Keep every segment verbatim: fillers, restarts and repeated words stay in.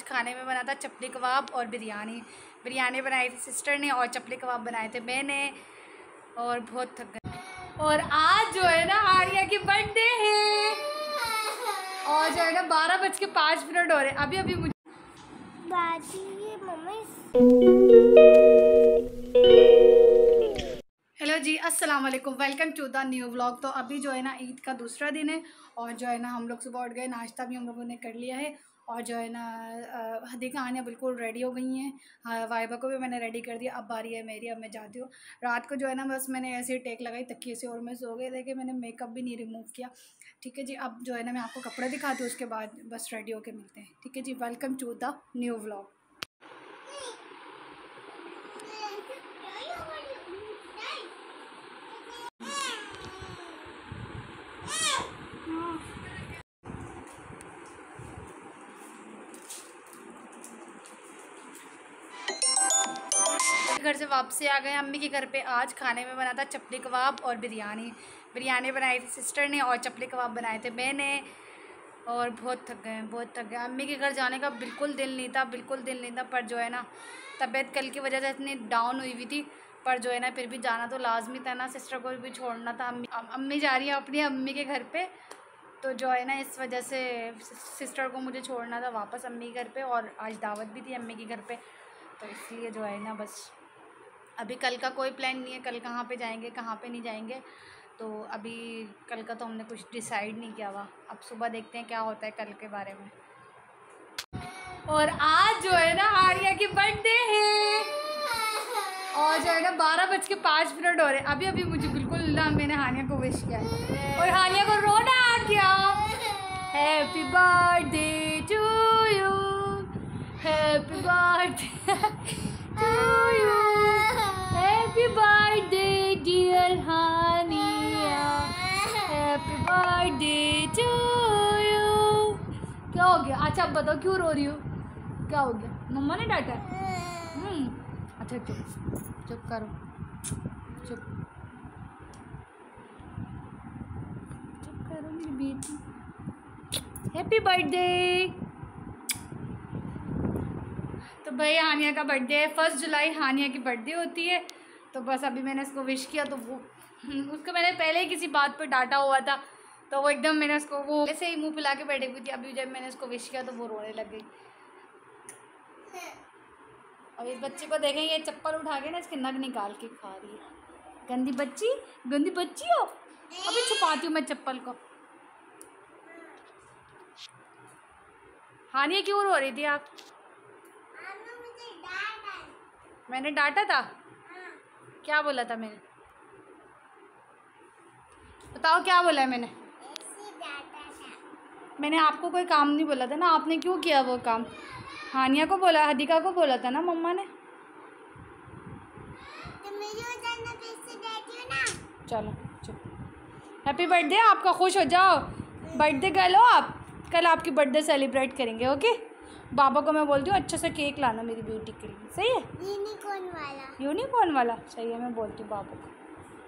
खाने में बना था चपली कबाब और बिरयानी। बिरयानी बनाई थी सिस्टर ने और चपली कबाब बनाए थे मैंने, और बहुत थक गए। और आज जो है ना आर्या की बर्थडे है, और जो है ना बारह बज के पाँच मिनट हो रहे अभी अभी मुझे हेलो जी, अस्सलाम वालेकुम, welcome to the new vlog. तो अभी जो है ना ईद का दूसरा दिन है और जो है ना हम लोग सुबह उठ गए, नाश्ता भी हम लोगों ने कर लिया है और जो है ना हदीका आने बिल्कुल रेडी हो गई हैं। हाँ, वाइबा को भी मैंने रेडी कर दिया। अब बारी है मेरी, अब मैं जाती हूँ। रात को जो है ना बस मैंने ऐसे ही टेक लगाई तकिए से और मैं सो गए थे कि मैंने मेकअप भी नहीं रिमूव किया। ठीक है जी, अब जो है ना मैं आपको कपड़े दिखाती हूँ, उसके बाद बस रेडी होके मिलते हैं। ठीक है जी, welcome to the new vlog. घर से वापसी आ गए अम्मी के घर पे। आज खाने में बना था चपली कबाब और बिरयानी। बिरयानी बनाई थी सिस्टर ने और चपली कबाब बनाए थे मैंने, और बहुत थक गए बहुत थक गए। अम्मी के घर जाने का बिल्कुल दिल नहीं था, बिल्कुल दिल नहीं था, पर जो है ना तबीयत कल की वजह से इतनी डाउन हुई हुई थी, पर जो है ना फिर भी जाना तो लाजमी था ना, सिस्टर को भी छोड़ना था। अम्मी अम्मी जा रही है अपनी अम्मी के घर पे, तो जो है ना इस वजह से सिस्टर को मुझे छोड़ना था वापस अम्मी के घर पे, और आज दावत भी थी अम्मी के घर पे, तो इसलिए जो है ना बस अभी कल का कोई प्लान नहीं है, कल कहाँ पे जाएंगे कहाँ पे नहीं जाएंगे। तो अभी कल का तो हमने कुछ डिसाइड नहीं किया हुआ, अब सुबह देखते हैं क्या होता है कल के बारे में। और आज जो है ना आर्या की बर्थडे है, और जो है ना बारह बज के पाँच मिनट हो रहे अभी अभी मुझे बिल्कुल ना मैंने हानिया को विश किया और हानिया को रोना आ गया। Happy birthday to you, happy birthday to you, happy birthday dear Haniya, happy birthday to you. क्या हो गया? अच्छा अब बताओ क्यों रो रही हो? क्या हो गया? मम्मा ने डांटा? हम्म अच्छा चुप चुप करो, चुप चुप करो मेरी बेटी। Happy birthday. तो भाई हानिया का बर्थडे है, फर्स्ट जुलाई हानिया की बर्थडे होती है। तो बस अभी मैंने इसको विश किया, तो वो उसको मैंने पहले ही किसी बात पर डांटा हुआ था, तो वो एकदम मैंने उसको वो ऐसे ही मुंह फुला के बैठी हुई थी। अभी जब मैंने उसको विश किया तो वो रोने लग गई। अब इस बच्चे को देखें, ये चप्पल उठा के ना इसके नग निकाल के खा रही है। गंदी बच्ची, गंदी बच्ची हो। अभी छुपाती हूँ मैं चप्पल को। हानिया क्यों रो रही थी आप? मैंने डांटा था? क्या बोला था मैंने? बताओ क्या बोला है मैंने? मैंने आपको कोई काम नहीं बोला था ना, आपने क्यों किया वो काम? हानिया को बोला, हदीका को बोला था ना मम्मा ने। तो मेरी ना। चलो चुप। हैप्पी बर्थडे, आपका खुश हो जाओ। बर्थडे गर्ल हो आप, कल आपकी बर्थडे सेलिब्रेट करेंगे। ओके, बाबा को मैं बोलती हूँ अच्छे से केक लाना मेरी बेटी के लिए। सही है? यूनिकॉर्न वाला। यूनिकॉर्न वाला सही है, मैं बोलती हूँ बाबा को।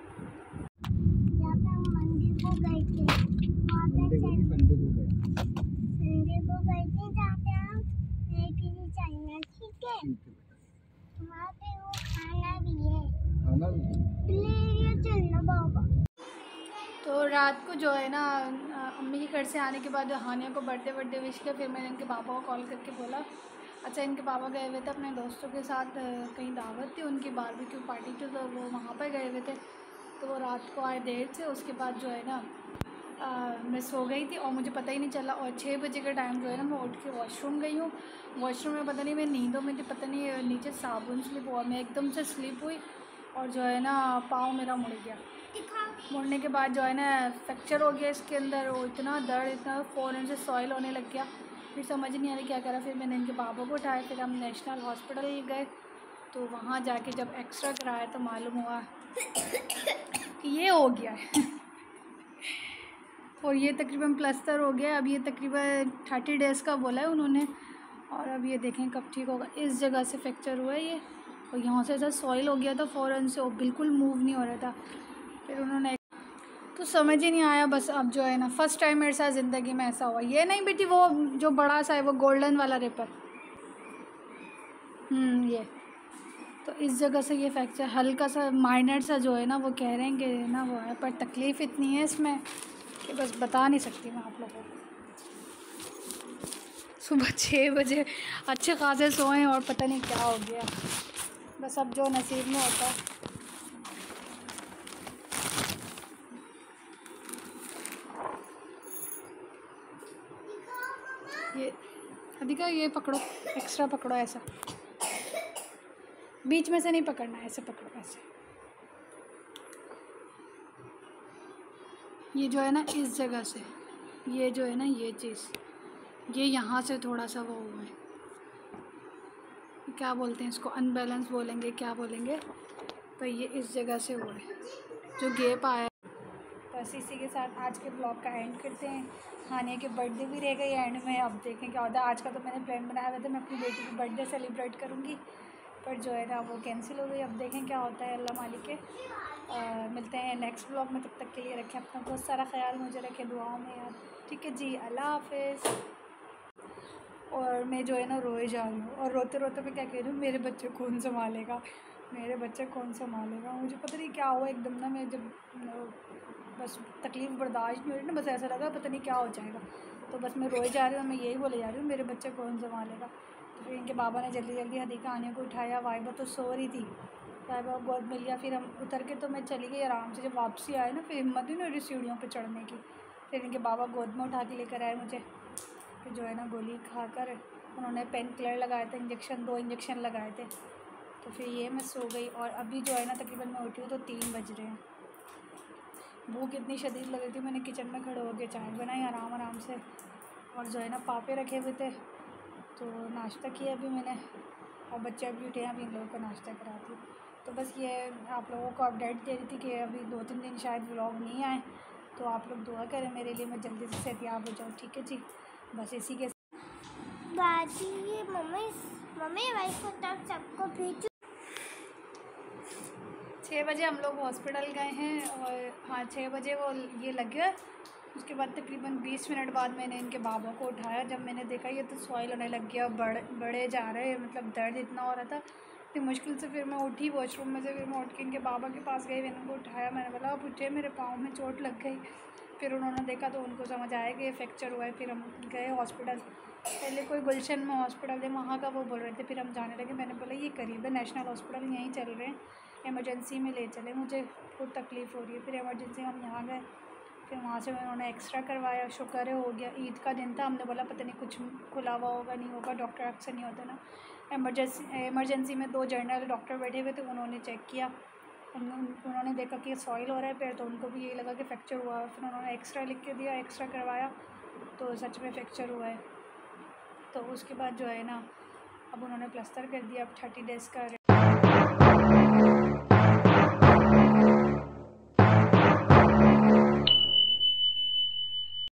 तो रात को जो है ना अम्मी के घर से आने के बाद हानिया को बर्थडे बर्थडे विश किया। फिर मैंने इनके पापा को कॉल करके बोला, अच्छा इनके पापा गए हुए थे अपने दोस्तों के साथ, कहीं दावत थी उनकी, बारबेक्यू पार्टी थी, तो वो वहाँ पर गए हुए थे। तो वो रात को आए देर से, उसके बाद जो है ना आ, मैं सो गई थी और मुझे पता ही नहीं चला। और छः बजे का टाइम जो है ना मैं उठ के वॉशरूम गई हूँ। वॉशरूम में पता नहीं मैं नींदों में थी, पता नहीं नीचे साबुन स्लिप हुआ, मैं एकदम से स्लिप हुई और जो है ना पाँव मेरा मुड़ गया। मुड़ने के बाद जो है ना फ्रैक्चर हो गया इसके अंदर, वो इतना दर्द, इतना फ़ौरन से सॉइल होने लग गया। फिर समझ नहीं आ रही क्या करा। फिर मैंने इनके पापा को उठाया, फिर हम नेशनल हॉस्पिटल गए। तो वहाँ जाके जब एक्सरा कराया तो मालूम हुआ कि ये हो गया है और ये तकरीबन प्लस्तर हो गया। अब ये तकरीबन थर्टी डेज़ का बोला है उन्होंने, और अब ये देखें कब ठीक होगा। इस जगह से फ्रैक्चर हुआ है ये, और यहाँ से ऐसा सॉइल हो गया था फ़ौरन से, और बिल्कुल मूव नहीं हो रहा था। फिर उन्होंने तो समझ ही नहीं आया। बस अब जो है ना फर्स्ट टाइम मेरे साथ ज़िंदगी में ऐसा हुआ। ये नहीं बेटी, वो जो बड़ा सा है वो गोल्डन वाला रेपर, हम्म ये तो इस जगह से ये फ्रैक्चर हल्का सा माइनर सा जो है ना, वो कह रहे हैं कि ना वो है, पर तकलीफ़ इतनी है इसमें कि बस बता नहीं सकती मैं आप लोगों को। सुबह छः बजे अच्छे खासे सोए और पता नहीं क्या हो गया, बस अब जो नसीब में होता है। ये अधिका ये पकड़ो, एक्स्ट्रा पकड़ो, ऐसा बीच में से नहीं पकड़ना, ऐसे पकड़ो, ऐसे। ये जो है ना इस जगह से, ये जो है ना ये चीज़, ये यहाँ से थोड़ा सा वो हुआ है, क्या बोलते हैं इसको, अनबैलेंस बोलेंगे क्या बोलेंगे, पर ये इस जगह से हुआ है जो गेप आया है। बस इसी के साथ आज के ब्लॉग का एंड करते हैं। हानिया के बर्थडे भी रह गई एंड में, अब देखें क्या होता है। आज का तो मैंने प्लान बनाया हुआ था मैं अपनी बेटी की बर्थडे सेलिब्रेट करूँगी, पर जो है ना वो कैंसिल हो गई। अब देखें क्या होता है, अल्लाह मालिक है। आ, मिलते हैं नेक्स्ट ब्लॉग में, तब तक के लिए रखें अपना बहुत सारा ख्याल, मुझे रखें दुआओं में यार, ठीक है जी, अल्लाह हाफिज़। और मैं जो है ना रोए जा रही हूँ, और रोते रोते मैं क्या कह रही हूँ, मेरे बच्चे कौन संभालेगा, मेरे बच्चे कौन संभालेगा। मुझे पता नहीं क्या हुआ एकदम ना, मैं जब बस तकलीफ़ बर्दाश्त नहीं हो रही ना, बस ऐसा लगा पता नहीं क्या हो जाएगा, तो बस मैं रोए जा रही हूँ, मैं यही बोले जा रही हूँ मेरे बच्चे कौन संभालेगा। तो फिर इनके बाबा ने जल्दी जल्दी हदीका आने को उठाया, वाइबा तो सो रही थी, वाइबा को गोद मिल गया। फिर हम उतर के तो मैं चली गई आराम से, जब वापसी आए ना फिर हिम्मत ही नहीं हो रही सीढ़ियों पर चढ़ने की। फिर इनके बाबा गोद में उठा के लेकर आए मुझे, फिर जो है ना गोली खा कर उन्होंने पेन किलर लगाए थे, इंजेक्शन दो इंजेक्शन लगाए थे, तो फिर ये मैं सो गई। और अभी जो है ना तकरीबन मैं उठी हूँ तो तीन बज रहे हैं। भूख इतनी शदीद लग रही थी, मैंने किचन में खड़े होकर चाय बनाई आराम आराम से, और जो है ना पापे रखे हुए थे तो नाश्ता किया अभी मैंने, और बच्चे अभी उठे हैं, अभी इन लोगों को नाश्ता कराती। तो बस ये आप लोगों को अपडेट दे रही थी कि अभी दो तीन दिन शायद व्लॉग नहीं आए, तो आप लोग दुआ करें मेरे लिए, मैं जल्दी से सेहतियाब हो जाऊँ, ठीक है जी। बस इसी के बाजी ये मम्मी मम्मी भाई को तब सबको भेजो। छः बजे हम लोग हॉस्पिटल गए हैं, और हाँ छः बजे वो ये लग गया। उसके बाद तकरीबन बीस मिनट बाद मैंने इनके बाबा को उठाया, जब मैंने देखा ये तो सॉइल होने लग गया, बड़े बड़े जा रहे, मतलब दर्द इतना हो रहा था, इतनी मुश्किल से फिर मैं उठी वॉशरूम में से, फिर मैं उठ के इनके बाबा के पास गई, मैंने उनको उठाया, मैंने बोला आप उठे, मेरे पाँव में चोट लग गई। फिर उन्होंने देखा तो उनको समझ आया कि ये फ्रैक्चर हुआ है। फिर हम गए हॉस्पिटल, पहले कोई गुलशन में हॉस्पिटल है वहाँ का वो बोल रहे थे, फिर हम जाने लगे। मैंने बोला ये करीब है नेशनल हॉस्पिटल, यहीं चल रहे हैं, इमरजेंसी में ले चले, मुझे बहुत तकलीफ़ हो रही है। फिर इमरजेंसी हम यहाँ गए, फिर वहाँ से उन्होंने एक्सरा करवाया, शुक्र है हो गया। ईद का दिन था, हमने बोला पता नहीं कुछ खुला हुआ होगा नहीं होगा, डॉक्टर अक्सर नहीं होते ना। इमरजेंसी इमरजेंसी में दो जनरल डॉक्टर बैठे हुए थे, उन्होंने चेक किया, उन्होंने देखा कि सॉइल हो रहा है पैर, तो उनको भी यही लगा कि फ्रैक्चर हुआ है। फिर उन्होंने एक्सरा लिख के दिया, एक्सरा करवाया तो सच में फ्रैक्चर हुआ है। तो उसके बाद जो है ना अब उन्होंने प्लास्टर कर दिया, अब थर्टी डेज़ का